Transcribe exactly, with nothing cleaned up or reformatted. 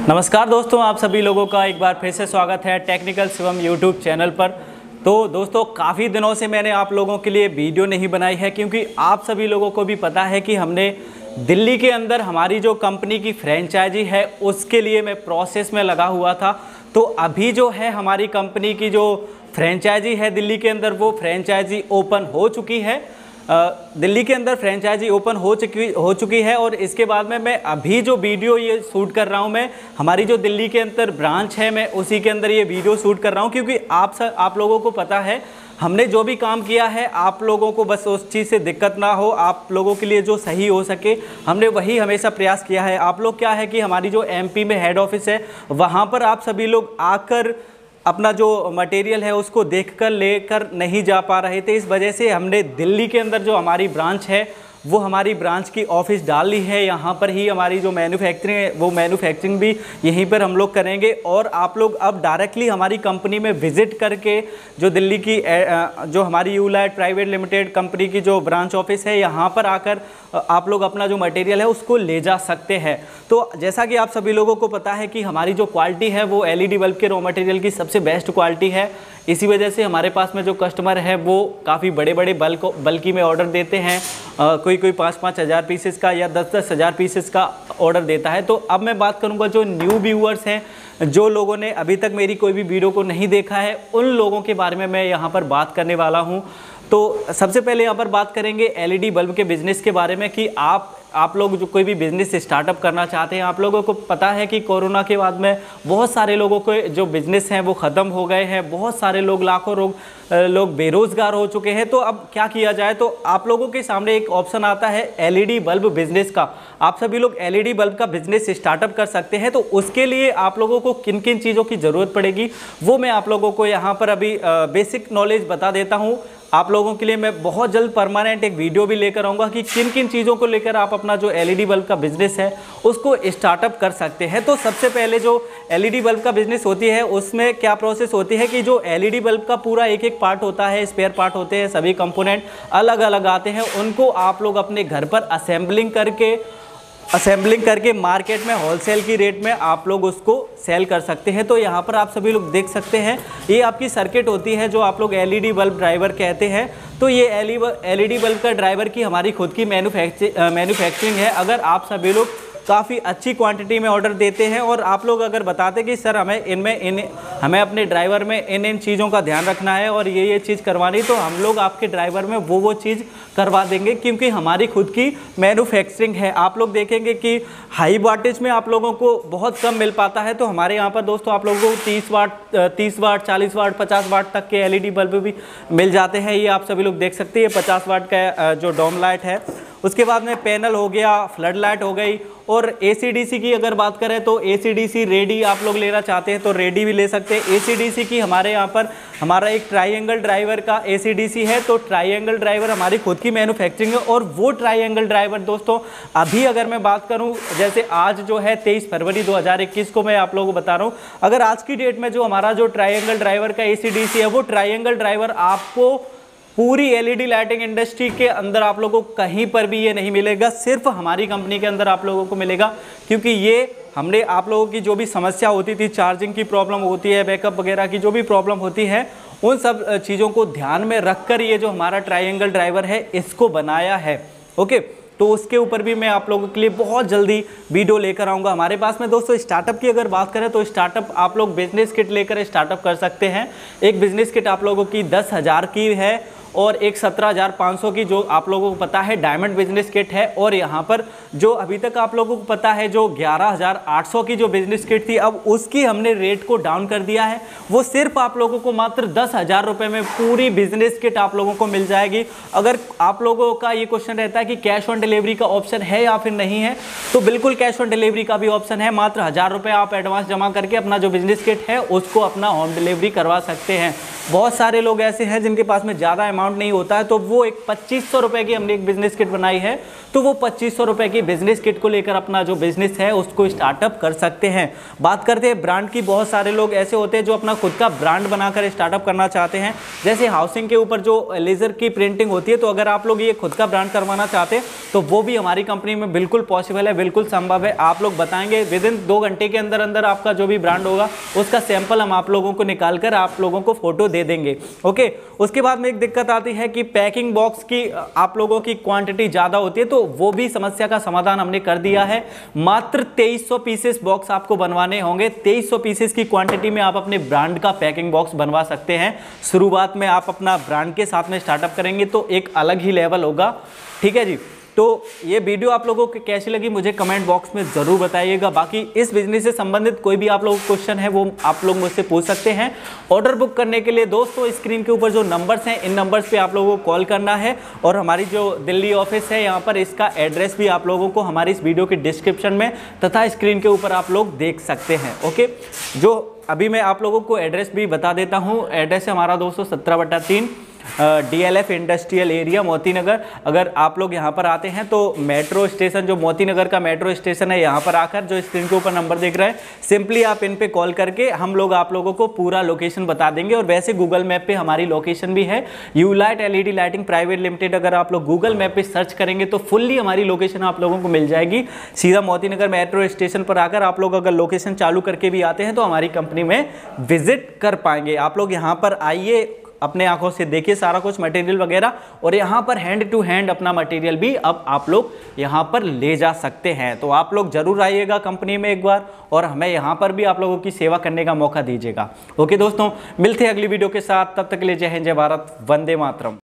नमस्कार दोस्तों, आप सभी लोगों का एक बार फिर से स्वागत है टेक्निकल शिवम यूट्यूब चैनल पर। तो दोस्तों, काफ़ी दिनों से मैंने आप लोगों के लिए वीडियो नहीं बनाई है, क्योंकि आप सभी लोगों को भी पता है कि हमने दिल्ली के अंदर हमारी जो कंपनी की फ्रेंचाइजी है उसके लिए मैं प्रोसेस में लगा हुआ था। तो अभी जो है हमारी कंपनी की जो फ्रेंचाइजी है दिल्ली के अंदर, वो फ्रेंचाइजी ओपन हो चुकी है। दिल्ली के अंदर फ्रेंचाइजी ओपन हो चुकी हो चुकी है और इसके बाद में मैं अभी जो वीडियो ये शूट कर रहा हूँ, मैं हमारी जो दिल्ली के अंदर ब्रांच है मैं उसी के अंदर ये वीडियो शूट कर रहा हूँ, क्योंकि आप सब आप लोगों को पता है हमने जो भी काम किया है आप लोगों को बस उस चीज़ से दिक्कत ना हो, आप लोगों के लिए जो सही हो सके हमने वही हमेशा प्रयास किया है। आप लोग क्या है कि हमारी जो एमपी में हेड ऑफिस है वहाँ पर आप सभी लोग आकर अपना जो मटेरियल है उसको देखकर लेकर नहीं जा पा रहे थे। इस वजह से हमने दिल्ली के अंदर जो हमारी ब्रांच है वो हमारी ब्रांच की ऑफिस डाल ली है। यहाँ पर ही हमारी जो मैन्युफैक्चरिंग है वो मैन्युफैक्चरिंग भी यहीं पर हम लोग करेंगे और आप लोग अब डायरेक्टली हमारी कंपनी में विज़िट करके जो दिल्ली की जो हमारी यूलाइट प्राइवेट लिमिटेड कंपनी की जो ब्रांच ऑफिस है यहाँ पर आकर आप लोग अपना जो मटेरियल है उसको ले जा सकते हैं। तो जैसा कि आप सभी लोगों को पता है कि हमारी जो क्वालिटी है वो एलईडी बल्ब के रॉ मटेरियल की सबसे बेस्ट क्वालिटी है। इसी वजह से हमारे पास में जो कस्टमर है वो काफ़ी बड़े बड़े बल्क बल्कि में ऑर्डर देते हैं। आ, कोई कोई पाँच पाँच हज़ार पीसेस का या दस दस हज़ार पीसेस का ऑर्डर देता है। तो अब मैं बात करूंगा जो न्यू व्यूअर्स हैं, जो लोगों ने अभी तक मेरी कोई भी वीडियो को नहीं देखा है, उन लोगों के बारे में मैं यहाँ पर बात करने वाला हूँ। तो सबसे पहले यहाँ पर बात करेंगे एलईडी बल्ब के बिज़नेस के बारे में कि आप आप लोग जो कोई भी बिज़नेस स्टार्टअप करना चाहते हैं। आप लोगों को पता है कि कोरोना के बाद में बहुत सारे लोगों के जो बिज़नेस हैं वो ख़त्म हो गए हैं, बहुत सारे लोग लाखों लोग लोग बेरोज़गार हो चुके हैं। तो अब क्या किया जाए, तो आप लोगों के सामने एक ऑप्शन आता है एलईडी बल्ब बिज़नेस का। आप सभी लोग एलईडी बल्ब का बिज़नेस स्टार्टअप कर सकते हैं। तो उसके लिए आप लोगों को किन किन चीज़ों की ज़रूरत पड़ेगी वो मैं आप लोगों को यहाँ पर अभी बेसिक नॉलेज बता देता हूँ। आप लोगों के लिए मैं बहुत जल्द परमानेंट एक वीडियो भी लेकर आऊँगा कि किन किन चीज़ों को लेकर आप अपना जो एलईडी बल्ब का बिज़नेस है उसको स्टार्टअप कर सकते हैं। तो सबसे पहले जो एलईडी बल्ब का बिज़नेस होती है उसमें क्या प्रोसेस होती है कि जो एलईडी बल्ब का पूरा एक एक पार्ट होता है, स्पेयर पार्ट होते हैं, सभी कंपोनेंट अलग अलग आते हैं, उनको आप लोग अपने घर पर असेंबलिंग करके असेंबलिंग करके मार्केट में होलसेल की रेट में आप लोग उसको सेल कर सकते हैं। तो यहाँ पर आप सभी लोग देख सकते हैं, ये आपकी सर्किट होती है जो आप लोग एलईडी बल्ब ड्राइवर कहते हैं। तो ये एलईडी बल्ब का ड्राइवर की हमारी खुद की मैन्युफैक्चरिंग है। अगर आप सभी लोग काफ़ी अच्छी क्वांटिटी में ऑर्डर देते हैं और आप लोग अगर बताते कि सर हमें इनमें इन हमें अपने ड्राइवर में इन इन चीज़ों का ध्यान रखना है और ये ये चीज़ करवानी, तो हम लोग आपके ड्राइवर में वो वो चीज़ करवा देंगे, क्योंकि हमारी खुद की मैन्युफैक्चरिंग है। आप लोग देखेंगे कि हाई वाटेज में आप लोगों को बहुत कम मिल पाता है। तो हमारे यहाँ पर दोस्तों आप लोगों को तीस वाट तीस वाट चालीस वाट पचास वाट तक के एलईडी बल्ब भी मिल जाते हैं। ये आप सभी लोग देख सकते हैं, पचास वाट का जो डोम लाइट है। उसके बाद में पैनल हो गया, फ्लड लाइट हो गई, और एसीडीसी की अगर बात करें तो एसीडीसी रेडी आप लोग लेना चाहते हैं तो रेडी भी ले सकते हैं। एसीडीसी की हमारे यहाँ पर हमारा एक ट्राइएंगल ड्राइवर का एसीडीसी है। तो ट्राइएंगल ड्राइवर हमारी खुद की मैन्युफैक्चरिंग है और वो ट्राइएंगल ड्राइवर दोस्तों अभी अगर मैं बात करूं, जैसे आज जो है तेईस फरवरी दो हज़ार इक्कीस को मैं आप लोगों को बता रहा हूं, अगर आज की डेट में जो हमारा जो ट्राइएंगल ड्राइवर का एसीडीसी है वो ट्राइएंगल ड्राइवर आपको पूरी एलईडी लाइटिंग इंडस्ट्री के अंदर आप लोगों को कहीं पर भी ये नहीं मिलेगा, सिर्फ हमारी कंपनी के अंदर आप लोगों को मिलेगा। क्योंकि ये हमने आप लोगों की जो भी समस्या होती थी, चार्जिंग की प्रॉब्लम होती है, बैकअप वगैरह की जो भी प्रॉब्लम होती है, उन सब चीज़ों को ध्यान में रखकर ये जो हमारा ट्राइएंगल ड्राइवर है इसको बनाया है। ओके, तो उसके ऊपर भी मैं आप लोगों के लिए बहुत जल्दी वीडियो लेकर आऊँगा। हमारे पास में दोस्तों स्टार्टअप की अगर बात करें तो स्टार्टअप आप लोग बिजनेस किट लेकर स्टार्टअप कर सकते हैं। एक बिजनेस किट आप लोगों की दस हज़ार की है और एक सत्रह हज़ार पाँच सौ की जो आप लोगों को पता है डायमंड बिजनेस किट है। और यहाँ पर जो अभी तक आप लोगों को पता है जो ग्यारह हज़ार आठ सौ की जो बिजनेस किट थी, अब उसकी हमने रेट को डाउन कर दिया है। वो सिर्फ आप लोगों को मात्र दस हज़ार रुपये में पूरी बिजनेस किट आप लोगों को मिल जाएगी। अगर आप लोगों का ये क्वेश्चन रहता है कि कैश ऑन डिलीवरी का ऑप्शन है या फिर नहीं है, तो बिल्कुल कैश ऑन डिलीवरी का भी ऑप्शन है। मात्र हज़ार रुपये आप एडवांस जमा करके अपना जो बिजनेस किट है उसको अपना होम डिलीवरी करवा सकते हैं। बहुत सारे लोग ऐसे हैं जिनके पास में ज़्यादा अमाउंट नहीं होता है, तो वो एक पच्चीस सौ रुपये की हमने एक बिजनेस किट बनाई है, तो वो पच्चीस सौ रुपये की बिजनेस किट को लेकर अपना जो बिजनेस है उसको स्टार्टअप कर सकते हैं। बात करते हैं ब्रांड की। बहुत सारे लोग ऐसे होते हैं जो अपना खुद का ब्रांड बनाकर स्टार्टअप करना चाहते हैं, जैसे हाउसिंग के ऊपर जो लेजर की प्रिंटिंग होती है, तो अगर आप लोग ये खुद का ब्रांड करवाना चाहते हैं तो वो भी हमारी कंपनी में बिल्कुल पॉसिबल है, बिल्कुल संभव है। आप लोग बताएंगे, विद इन दो घंटे के अंदर अंदर आपका जो भी ब्रांड होगा उसका सैंपल हम आप लोगों को निकाल कर आप लोगों को फोटो दे देंगे। ओके, उसके बाद में एक दिक्कत आती है कि पैकिंग बॉक्स की आप लोगों की क्वांटिटी ज़्यादा होती है, तो वो भी समस्या का समाधान हमने कर दिया है। मात्र तेईस सौ पीसेस बॉक्स आपको बनवाने होंगे। तेईस सौ पीसेस की क्वांटिटी में आप अपने ब्रांड का पैकिंग बॉक्स बनवा सकते हैं। शुरुआत में आप अपना ब्रांड के साथ में स्टार्टअप करेंगे तो एक अलग ही लेवल होगा। ठीक है जी, तो ये वीडियो आप लोगों को कैसी लगी मुझे कमेंट बॉक्स में ज़रूर बताइएगा। बाकी इस बिजनेस से संबंधित कोई भी आप लोगों को क्वेश्चन है वो आप लोग मुझसे पूछ सकते हैं। ऑर्डर बुक करने के लिए दोस्तों स्क्रीन के ऊपर जो नंबर्स हैं, इन नंबर्स पे आप लोगों को कॉल करना है, और हमारी जो दिल्ली ऑफिस है यहाँ पर, इसका एड्रेस भी आप लोगों को हमारी इस वीडियो के डिस्क्रिप्शन में तथा स्क्रीन के ऊपर आप लोग देख सकते हैं। ओके, जो अभी मैं आप लोगों को एड्रेस भी बता देता हूँ। एड्रेस है हमारा दोस्तों सत्रह बटा तीन D L F industrial area Moti Nagar. अगर आप लोग यहाँ पर आते हैं तो मेट्रो स्टेशन, जो मोती नगर का मेट्रो स्टेशन है, यहाँ पर आकर जो स्क्रीन के ऊपर नंबर देख रहे हैं, सिंपली आप इन पे कॉल करके हम लोग आप लोगों को पूरा लोकेशन बता देंगे। और वैसे गूगल मैप पे हमारी लोकेशन भी है, U light L E D lighting private limited. अगर आप लोग गूगल मैप पे सर्च करेंगे तो फुल्ली हमारी लोकेशन आप लोगों को मिल जाएगी। सीधा मोती नगर मेट्रो स्टेशन पर आकर आप लोग अगर लोकेशन चालू करके भी आते हैं तो हमारी कंपनी में विजिट कर पाएंगे। आप लोग यहाँ पर आइए, अपने आंखों से देखिए सारा कुछ मटेरियल वगैरह, और यहाँ पर हैंड टू हैंड अपना मटेरियल भी अब आप लोग यहाँ पर ले जा सकते हैं। तो आप लोग जरूर आइएगा कंपनी में एक बार, और हमें यहाँ पर भी आप लोगों की सेवा करने का मौका दीजिएगा। ओके दोस्तों, मिलते हैं अगली वीडियो के साथ, तब तक के लिए जय हिंद, जय भारत, वंदे मातरम।